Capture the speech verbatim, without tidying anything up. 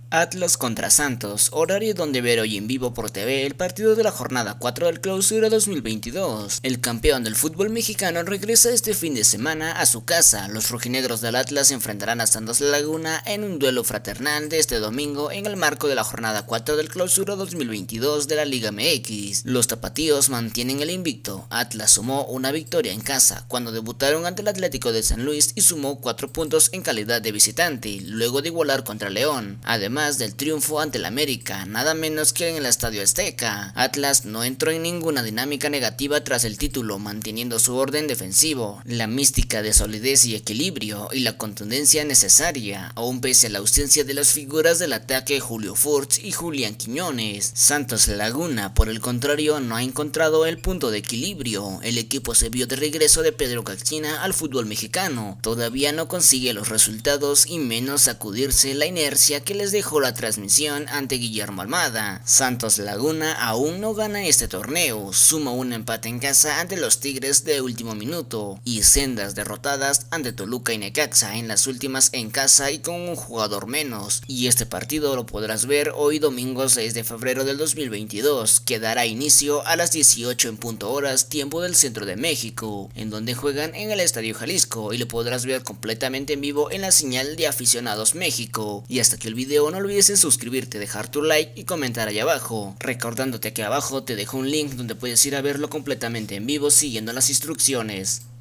Atlas contra Santos, horario donde ver hoy en vivo por T V el partido de la jornada cuatro del Clausura dos mil veintidós. El campeón del fútbol mexicano regresa este fin de semana a su casa. Los rojinegros del Atlas se enfrentarán a Santos Laguna en un duelo fraternal de este domingo en el marco de la jornada cuatro del Clausura dos mil veintidós de la Liga M X. Los tapatíos mantienen el invicto. Atlas sumó una victoria en casa cuando debutaron ante el Atlético de San Luis y sumó cuatro puntos en calidad de visitante, luego de igualar contra León. Además del triunfo ante el América, nada menos que en el Estadio Azteca. Atlas no entró en ninguna dinámica negativa tras el título, manteniendo su orden defensivo, la mística de solidez y equilibrio y la contundencia necesaria, aún pese a la ausencia de las figuras del ataque Julio Furch y Julián Quiñones. Santos Laguna, por el contrario, no ha encontrado el punto de equilibrio. El equipo se vio de regreso de Pedro Caixinha al fútbol mexicano. Todavía no consigue los resultados y menos sacudirse la inercia que les dejó la transmisión ante Guillermo Almada. Santos Laguna aún no gana este torneo, suma un empate en casa ante los Tigres de último minuto y sendas derrotadas ante Toluca y Necaxa, en las últimas en casa y con un jugador menos. Y este partido lo podrás ver hoy domingo seis de febrero del dos mil veintidós, que dará inicio a las dieciocho en punto horas tiempo del centro de México, en donde juegan en el Estadio Jalisco, y lo podrás ver completamente en vivo en la señal de Aficionados México. Y hasta aquí el video, no olvides en suscribirte, dejar tu like y comentar ahí abajo, recordándote que abajo te dejo un link donde puedes ir a verlo completamente en vivo siguiendo las instrucciones.